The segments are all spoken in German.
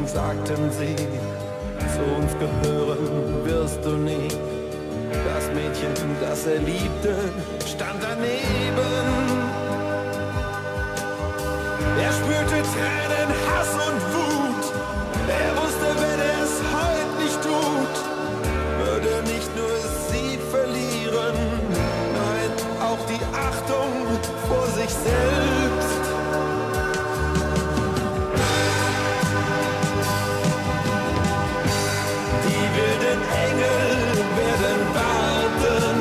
sagten sie, zu uns gehören wirst du nie. Das Mädchen, das er liebte, stand daneben. Er spürte Tränen, Hass und Wut. Er wusste, wenn er es heute nicht tut, würde nicht nur sie verlieren, nein, auch die Achtung vor sich selbst. Die wilden Engel werden warten.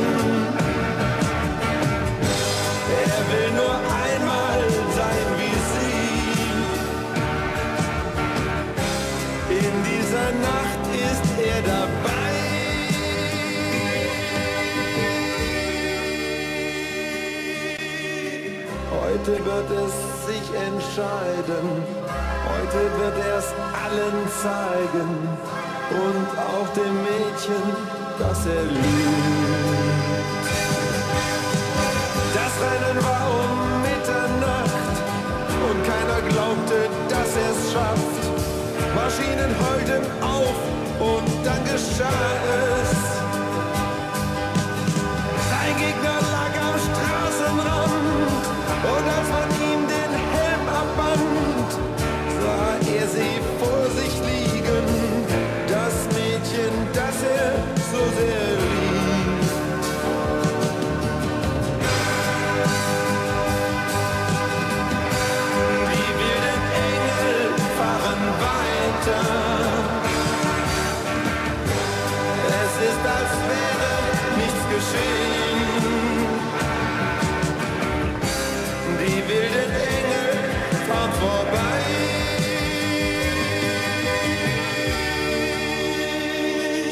Er will nur einmal sein wie sie. In dieser Nacht ist er dabei. Heute wird es sich entscheiden. Heute wird er es allen zeigen. Und auch dem Mädchen, das er liebt. Das Rennen war um Mitternacht und keiner glaubte, dass er es schafft. Maschinen heulten auf und dann geschah es. Sein Gegner lag am Straßenrand und als man ihm den Helm abband, sah er sie vor sich liegen. Das Mädchen, das er so sehr liebt. Die wilden Engel fahren weiter. Es ist, als wäre nichts geschehen. Die wilden Engel fahren vorbei.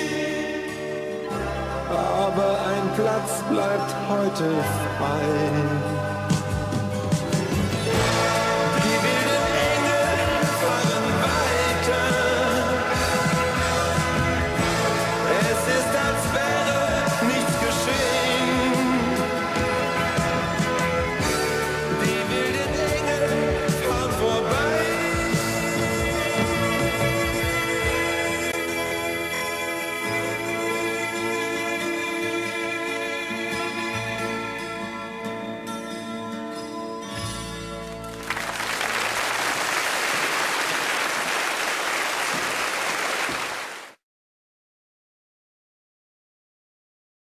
Aber ein Platz bleibt heute frei.